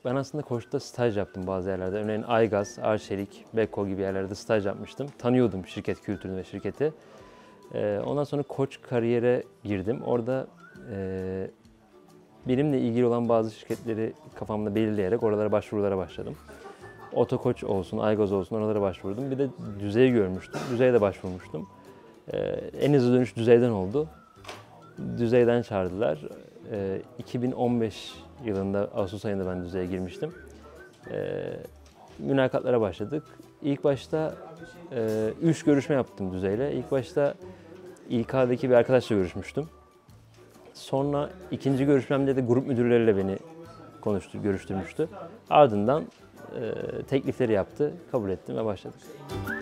Ben aslında Koç'ta staj yaptım bazı yerlerde. Örneğin Aygaz, Arçelik, Beko gibi yerlerde staj yapmıştım. Tanıyordum şirket kültürünü ve şirketi. Ondan sonra Koç kariyere girdim. Orada benimle ilgili olan bazı şirketleri kafamda belirleyerek oralara başvurulara başladım. Otokoç olsun, Aygaz olsun oralara başvurdum. Bir de Düzey'i görmüştüm. Düzey'e de başvurmuştum. En hızlı dönüş Düzey'den oldu. Düzey'den çağırdılar. 2015 yılında Ağustos ayında ben Düzey'e girmiştim. Mülakatlara başladık. İlk başta 3 görüşme yaptım Düzey'le. İlk başta İK'daki bir arkadaşla görüşmüştüm. Sonra ikinci görüşmemde de grup müdürleriyle beni görüştürmüştü. Ardından teklifleri yaptı, kabul ettim ve başladık.